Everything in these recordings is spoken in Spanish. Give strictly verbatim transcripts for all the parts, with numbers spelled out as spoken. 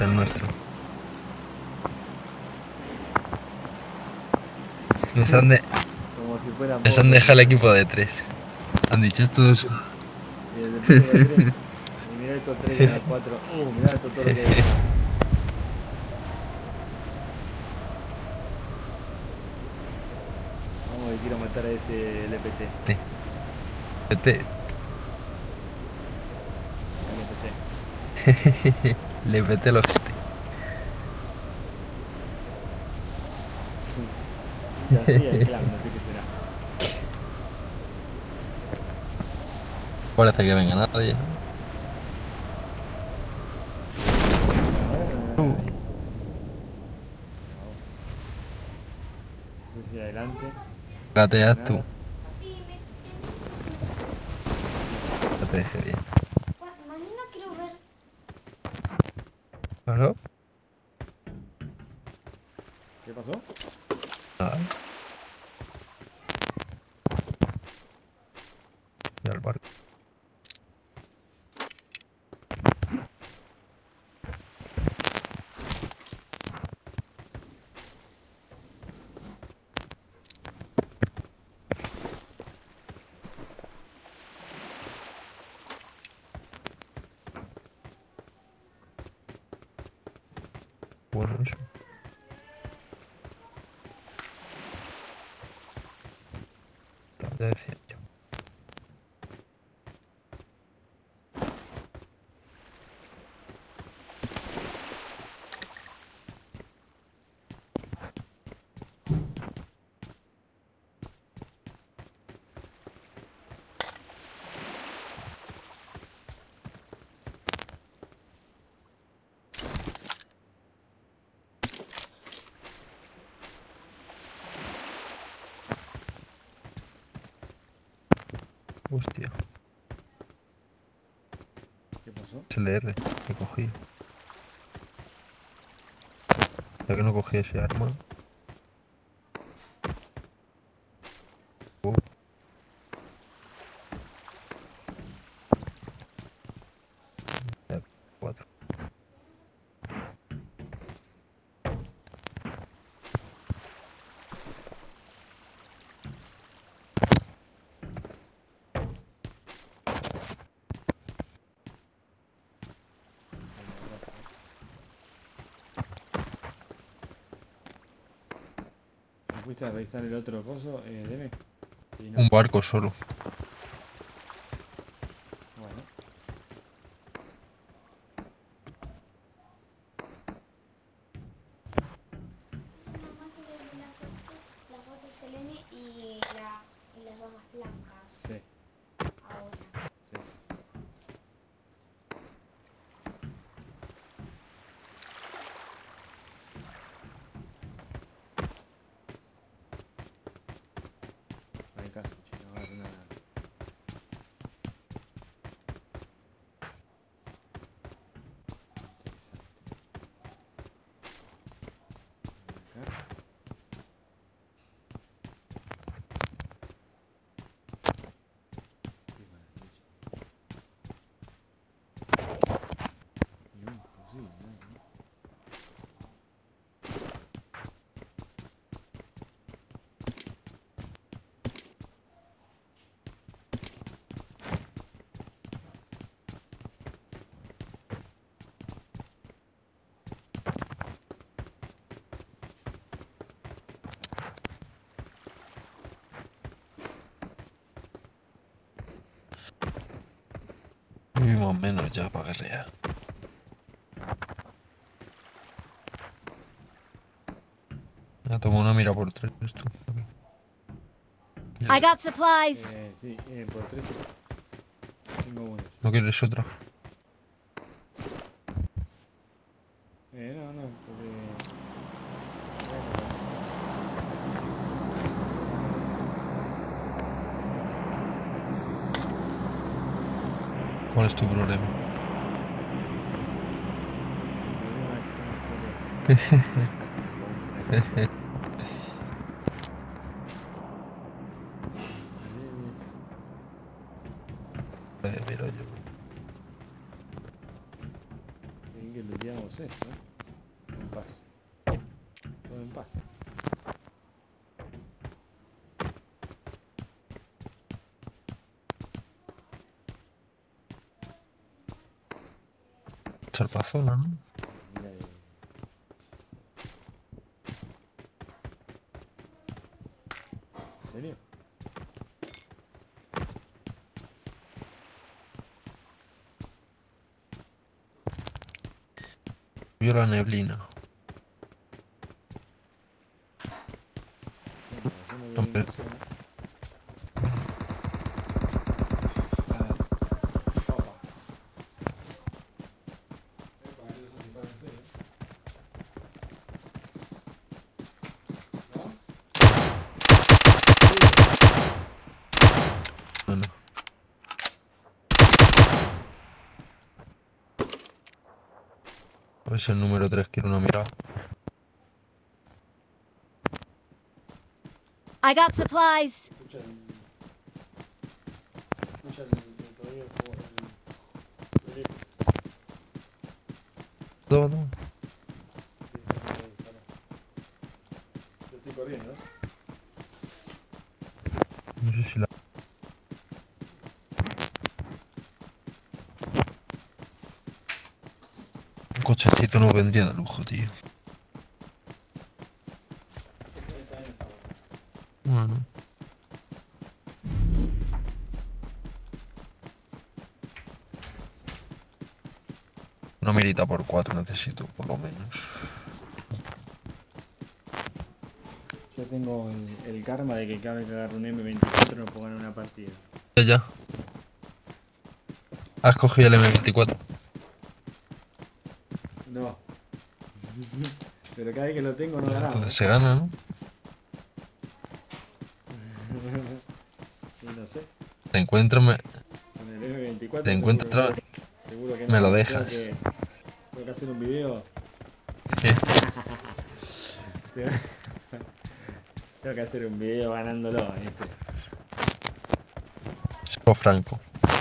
es el nuestro. Nos han, de... Como si fuera Nos han dejado el equipo de tres. Han dicho esto es... Y el equipo de tres. Y mirá estos tres con las cuatro. Uh, mirá esto todo lo que hay acá. Vamos que quiero matar a ese L P T. Vete. L P T. Le pete el ojete. Ya sí, el clan, no sé qué será. Parece que venga nadie, ¿no? Uh, No sé si adelante. gateas Nada. tú. No te dejé bien. Mañana quiero ver. ¿Claro? ¿Qué pasó? Nada. Ya el barco. Bueno, eso. Ya decía yo. Hostia. ¿Qué pasó? Es el R que cogí. Ya que no cogí ese arma. Uh, ya, cuatro. ¿Me fuiste a revisar el otro coso? Eh, deme. Sí, no. Un barco solo. Bueno. Nada más que ver la foto, la foto de Selene y, la, y las hojas blancas. Sí, Ahora. sí. No hay caso, chico. No va a hacer nada. Interesante. Acá. Qué maravilla. Y un fusil, nada más. Y más o menos ya para guerrear. Ya tomo una mira por tres. Esto. I got supplies. Eh, sí, eh, por tres tengo uno. ¿No quieres otra? Eh, no, no, porque... ¿Cuál es tu problema? Eh, mira yo. Bien que looteamos, eh. ¿no? En paz. Todo en paz. Charpazona, ¿no? Mira ahí. ¿En serio? Vio la neblina. Yo no veo Hombre, ninguna zona. A ver. Opa. Epa, eso es un disparo en serio. ¿No? bueno. Es el número tres, quiero una mirada. I got supplies. Escucha el. Escucha el. el todavía el fuego. El. el eco. ¿Dónde? ¿Dónde? Sí, está ahí, dispara. Yo estoy corriendo, ¿eh? No sé si la... Un cochecito no vendría de lujo, tío. Este también está bueno. Bueno. Una mirita por cuatro necesito, por lo menos. Yo tengo el, el karma de que cada vez que agarro un eme veinticuatro no puedo ganar una partida. Ya, ya. Has cogido el eme veinticuatro. No. Pero cada vez que lo tengo no ganamos. Entonces se gana, ¿no? Y no sé. Te encuentro, me, Con el eme veinticuatro te encuentro seguro, otra vez. seguro que Me no. lo Tengo dejas. que, tengo que hacer un video. ¿Qué? Tengo, tengo que hacer un video ganándolo, ¿viste? Soy franco.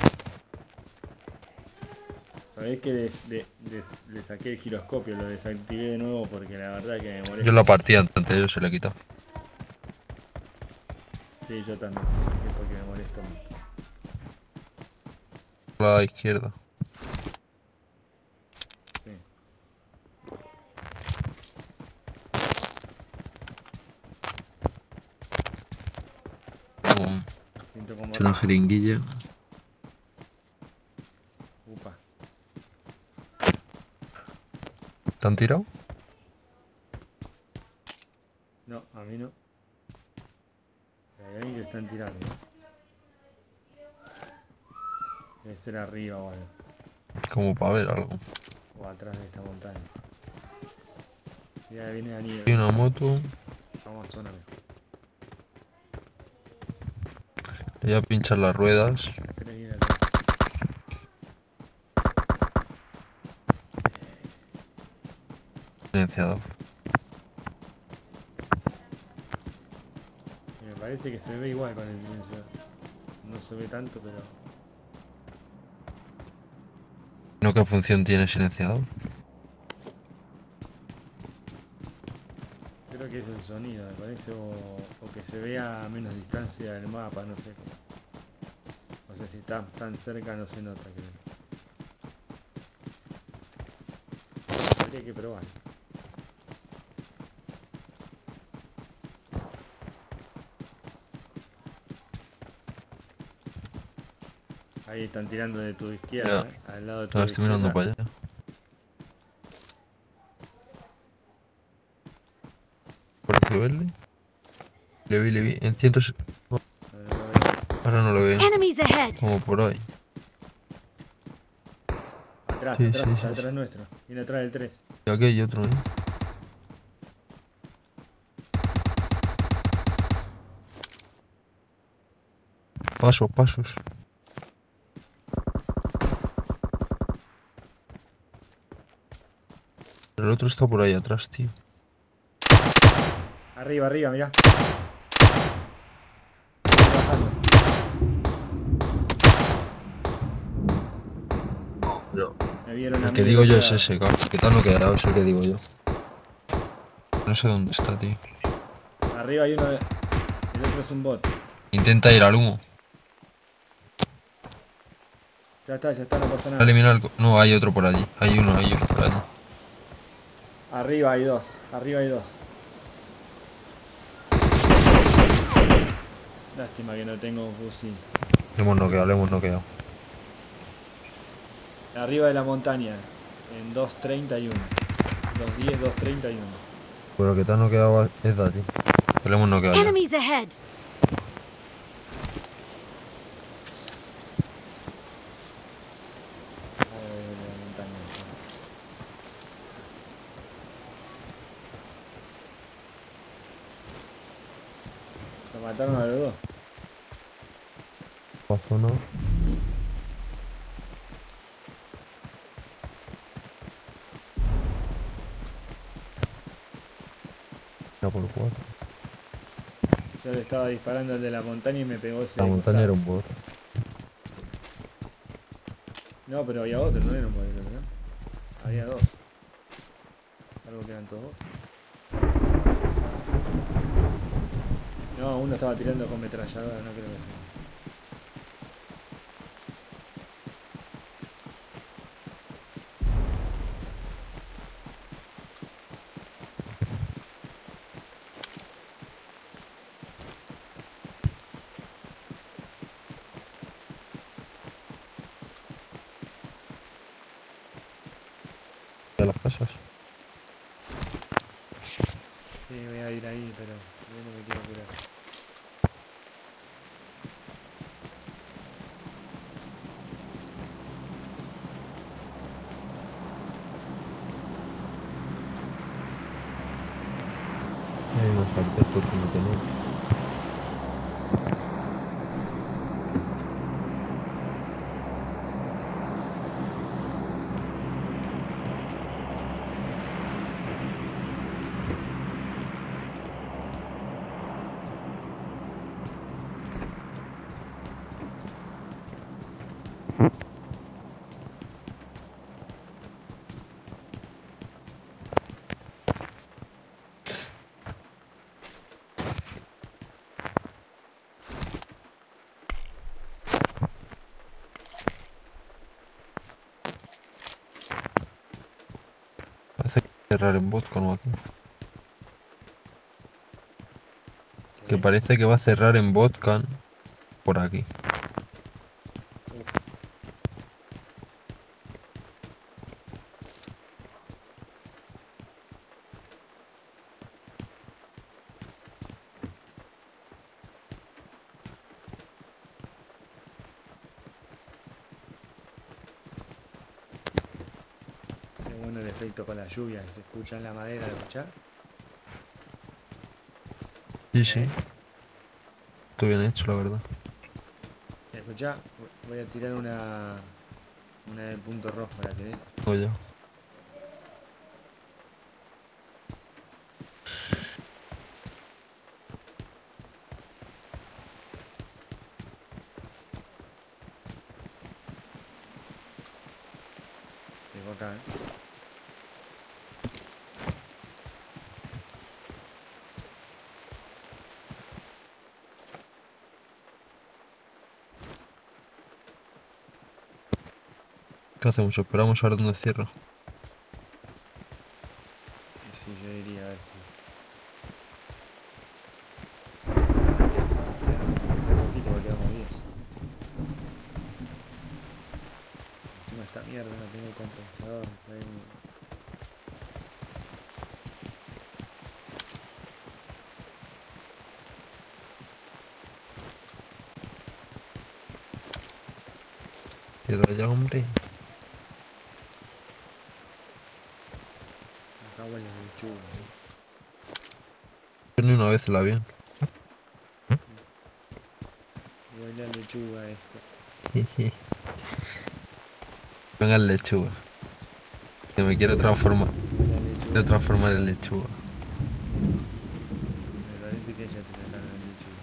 Sabés que des- de- des- le saqué el giroscopio, lo desactivé de nuevo porque la verdad que me molesta. Yo la partida anterior se la he quitado. Sí, yo también se saqué porque me molesta mucho. A la izquierda. Sí. Pum. Siento como. Una jeringuilla. Upa. ¿Te han tirado? No, a mí no. Hay alguien que están tirando. Debe ser arriba o algo. Como para ver algo. O atrás de esta montaña. Ya viene la nieve. Hay una moto. Vamos a zona mejor. Le voy a pinchar las ruedas. Tres viene atrás. Silenciador. Y me parece que se ve igual con el silenciador. No se ve tanto, pero. ¿No qué función tiene el silenciador? Creo que es el sonido, me parece. O, o que se vea a menos distancia del mapa, no sé. O sea, si está tan cerca no se nota, creo. Habría que probar. Ahí están tirando de tu izquierda, Ya. ¿eh? Al lado de tu No, estoy mirando izquierda. para allá. Parece verle. Le vi, le vi. En cientos. No, no lo veo. Ahora no lo veo. Enemies ahead. Como por ahí. Atrás, Sí, atrás, sí, está sí, atrás nuestro. Viene atrás del tres. Y aquí hay otro, ¿eh? Pasos, pasos. Pero el otro está por ahí atrás, tío. Arriba, arriba, mirá. Viene bajando. Pero Me vieron a El mí que del digo yo otro es lado. ese, cabrón. Que tal no queda, es el que digo yo. No sé dónde está, tío. Arriba hay uno, de- el otro es un bot. Intenta ir al humo. Ya está, ya está, no pasa ¿Ha nada. eliminado el... co- No, hay otro por allí. Hay uno, hay uno por allí. Arriba hay dos, arriba hay dos. Lástima que no tengo un fusil. Le hemos noqueado, le hemos noqueado. Arriba de la montaña, en dos treinta y uno. dos diez, dos treinta y uno. Pero el que te ha noqueado es de allí. Que le hemos noqueado ya. Enemies ahead! Ahí de la montaña, sí. Lo mataron a los dos. La zona. Era por cuatro. Yo le estaba disparando al de la montaña y me pegó ese La de montaña era costado. un bot. No, pero había otro, no era un modelo, ¿no? Había dos. Algo que eran todos dos. No, uno estaba tirando con metralladora, no creo que sea. De las casas. Sí, voy a ir ahí, pero yo no me quiero curar. Hay unos arqueros que no tenemos. Parece que cerrar en vodka o aquí. Que ¿Qué? parece que va a cerrar en vodka por aquí. Uf. Qué bueno el efecto con la lluvia, que se escucha en la madera, ¿lo escuchás? Sí, sí. ¿Eh? Todo bien hecho, la verdad. ¿Escuchá? Voy a tirar una... Una de punto rojo, ¿la querés? Oye, Dejo acá, ¿eh? ¿qué hacemos? Esperamos a ver dónde cierra. Y sí, yo diría a ver si... Queda poquito porque quedamos diez. Encima esta mierda no tengo el compensador. Está ahí. Cierra ya, hombre. Acá huele a lechuga, ¿eh? Yo ni una vez en la avión. Huele a lechuga esto. Venga el lechuga. Que me quiero transformar. Huele a lechuga. Quiero transformar en lechuga. Me parece que ya te sacaron la lechuga.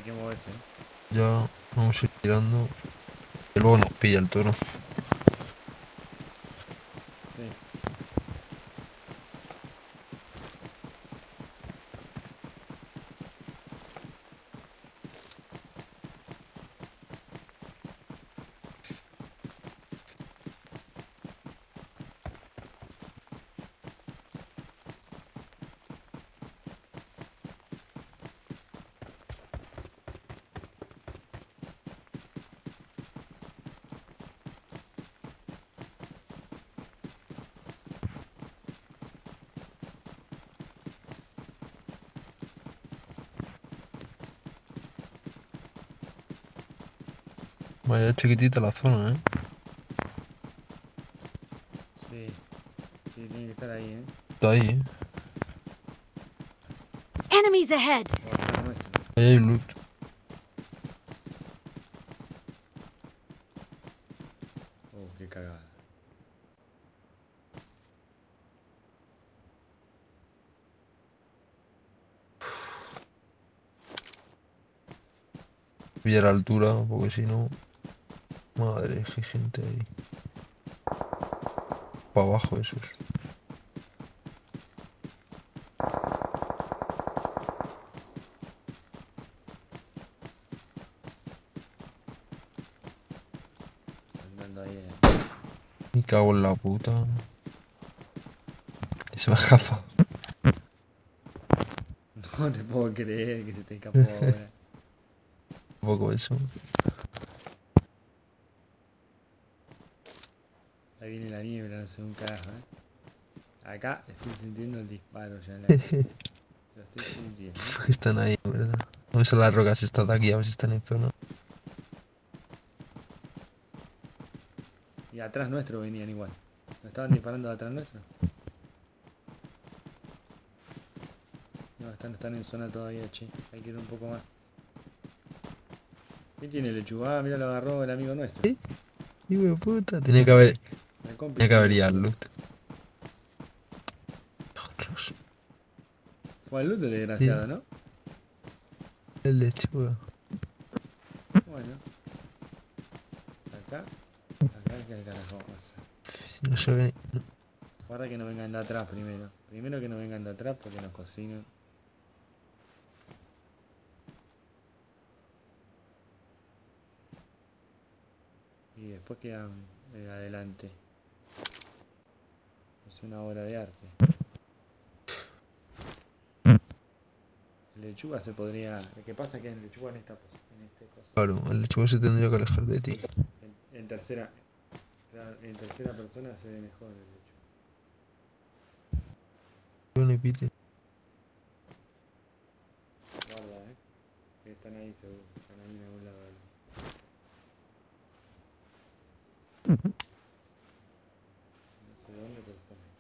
que moverse. ¿eh? Ya vamos a ir tirando. Y luego nos pilla el toro. Sí. Vaya chiquitita la zona, ¿eh? Sí. Sí, tiene que estar ahí, ¿eh? Está ahí, ¿eh? Enemies ahead! O atrás nuestro. Ahí hay loot. Oh, qué cagada. Pillar altura, porque si no... Madre, qué gente ahí. Para abajo esos. Andando ahí, ¿eh? Me cago en la puta. Y se me escapa. No te puedo creer que se te escapó ahora. Un poco eso. Ahí viene la niebla, no sé un carajo, ¿eh? Acá estoy sintiendo el disparo ya en la cara. Lo estoy sintiendo. ¿eh? Que están ahí, ¿verdad? Vamos a las rocas estas de aquí, a ver si están en zona. Y atrás nuestro venían igual. ¿No estaban disparando de atrás nuestro? No, están, están en zona todavía, che. Hay que ir un poco más. ¿Qué tiene lechuga? Ah, mira, lo agarró el amigo nuestro. ¿Sí? Hijo de puta. Tenía que haber... El compi Tenía que haber tuyo. ido al loot. Otros. Fue al loot el Sí. desgraciado, ¿no? El lechuga. Bueno. Acá. Acá es que el carajo pasa. Si no se ve... Guarda que no vengan de atrás primero. Primero que no vengan de atrás porque nos cocinan. Y después quedan eh, adelante. Es una obra de arte. El lechuga se podría... Lo que pasa es que el lechuga en esta en este cosa. Claro, el lechuga se tendría que alejar de ti. En, en tercera. Claro, en tercera persona se ve mejor el lechuga. Yo ni pite. Guarda, eh. Que están ahí seguro. Están ahí en algún lado. No sé dónde, pero están ahí.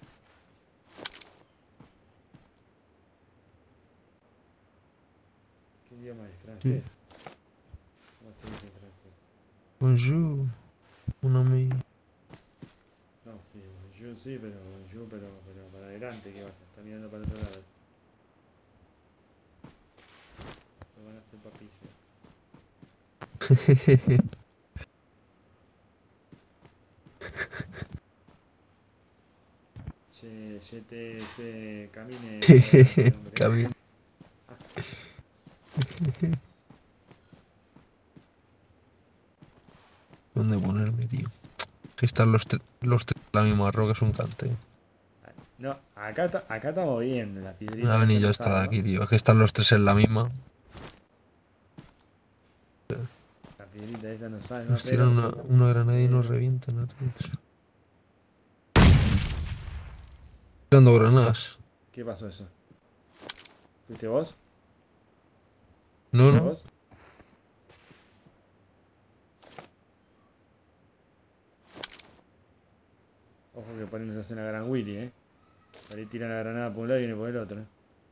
¿Qué idioma es? ¿Francés? ¿Cómo se dice en francés? Bonjour, un amigo. No, sí, yo sí, pero yo, pero, pero para adelante que vaya. Está mirando para el otro lado. Lo van a hacer papillo. Che, je te, se camine para adelante, hombre. Camino. ¿Dónde ponerme, tío? Que están los, tre- los tres en la misma roca, es un cante. No, acá, ta- acá estamos bien, la Me piedrita ha esta venido no esta de sabe, aquí, ¿no? tío. Es que están los tres en la misma. La piedrita esta no sabe, ¿no? Nos tiran Pero, una, una granada y nos pero... revientan a todos. Tirando granadas. ¿Qué pasó eso? ¿Fuiste vos? No, ¿Fuiste no. vos? Ojo que por ahí nos hacen la gran Willy, ¿eh? Por ahí tiran la granada por un lado y viene por el otro, ¿eh?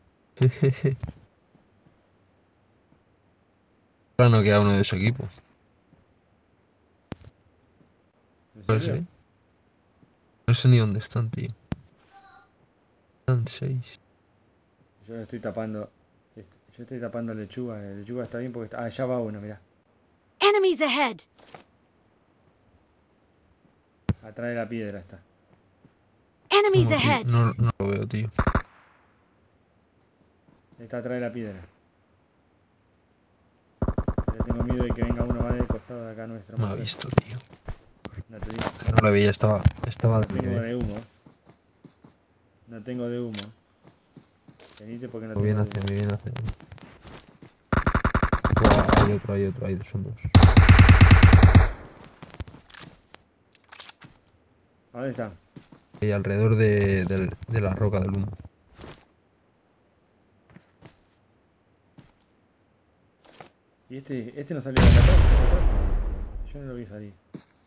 Ahora no queda uno de su equipo. ¿En No serio? sé. No sé ni dónde están, tío. Están seis. Yo lo estoy tapando. Est- Yo estoy tapando lechuga. El lechuga está bien porque está... Ah, ya va uno, mirá. Enemies ahead! Atrás de la piedra está. Enemies Como, tío, ahead! no, no lo veo, tío. Está atrás de la piedra. Pero tengo miedo de que venga uno más del costado de acá nuestro. Me ha más cerca. visto, tío. No te digo. Que no lo veía, estaba, estaba No de tengo nivel. de humo. No tengo de humo. Venite porque no Muy tengo bien de hace, humo. muy bien hace. Buah, hay otro, hay otro, hay dos, son dos. ¿A dónde está? Y alrededor de, del- de la roca del humo. Y este, este no salió de acá atrás. ¿Está acá atrás? Yo no lo vi salir.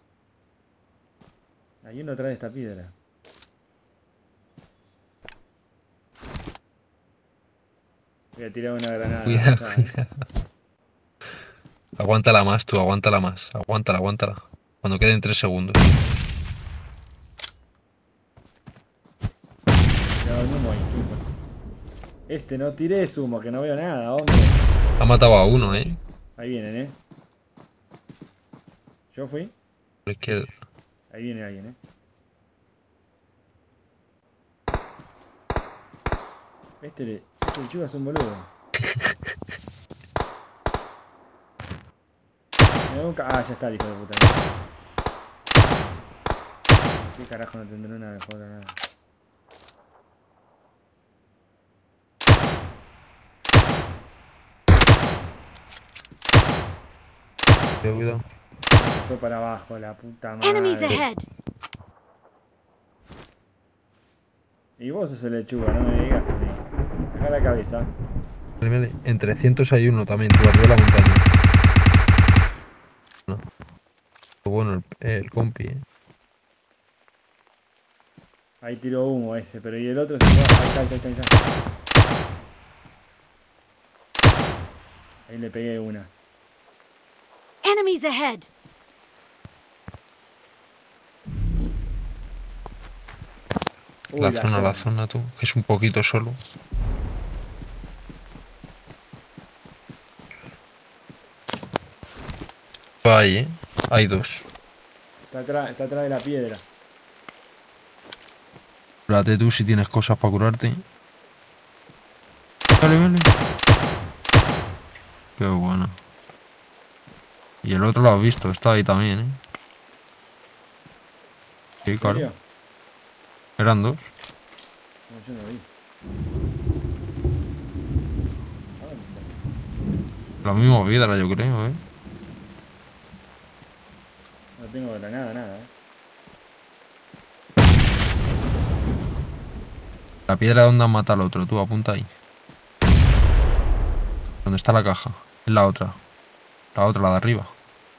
Hay uno atrás de esta piedra. Voy a tirar una granada. Cuidado, avanzada, ¿eh? cuidado. Aguántala más, tú, aguántala más. Aguántala, aguántala. Cuando queden tres segundos. Cuidado, el humo ahí. ¿Quién fue? Este, no tires humo, que no veo nada, hombre. Ha matado a uno, eh. Ahí vienen, ¿eh? Yo fui. Por la izquierda. Ahí viene alguien, ¿eh? Este, le- este lechuga es un boludo. Me da un ca- Ah, ya está el hijo de puta. ¿Qué carajo no tendré una mejor nada? Cuidado. Se fue para abajo, la puta Enemies madre. ahead! Y vos sos el lechuga, no me digas a mí. Sacá la cabeza. Vale, vale. En trescientos hay uno también, tú, arriba de la montaña. No. Bueno, el, el compi, eh. Ahí tiró humo ese, pero y el otro se fue. Ahí está, ahí está, ahí está. Ahí le pegué una. Enemies ahead! Uy, La zona, la zona, tú. Que es un poquito solo. Ahí, eh. Hay dos. Está atrás, está atrás de la piedra. Cúrate tú si tienes cosas para curarte. Vale, vale. Qué bueno. Y el otro lo has visto, está ahí también, ¿eh? Sí, ¿En claro. serio? Eran dos. No, yo no lo vi. ¿A dónde está? La misma piedra, yo creo, ¿eh? No tengo granada, nada, eh. La piedra donde han matado al otro, tú apunta ahí. ¿Dónde está la caja? Es la otra. La otra, la de arriba.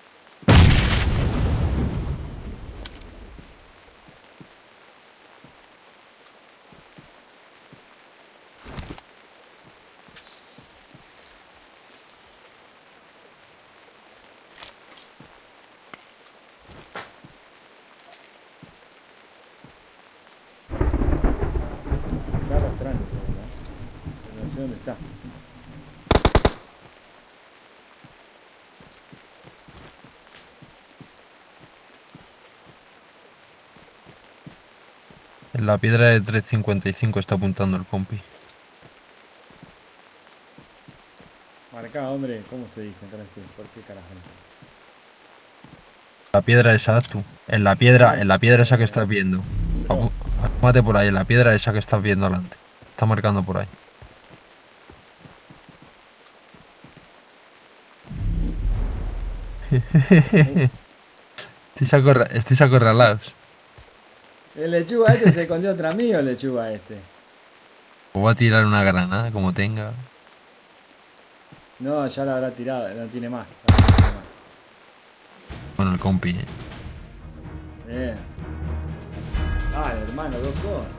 Está arrastrándose, ¿verdad? Pero no sé dónde está. En la piedra de trescientos cincuenta y cinco está apuntando el compi. Marcá, hombre, ¿cómo usted dice entonces? ¿Por qué carajo? La piedra esa, tú. En la piedra, en la piedra esa que estás viendo. Bro, Apúntate por ahí, en la piedra esa que estás viendo adelante. Está marcando por ahí. Estáis acorra- estáis acorralados. el lechuga este se escondió atrás mío, el lechuga este. O va a tirar una granada, como tenga. No, ya la habrá tirado, no tiene más. No tiene más. Bueno, el compi, eh. Bien. Ah, hermano, dos horas.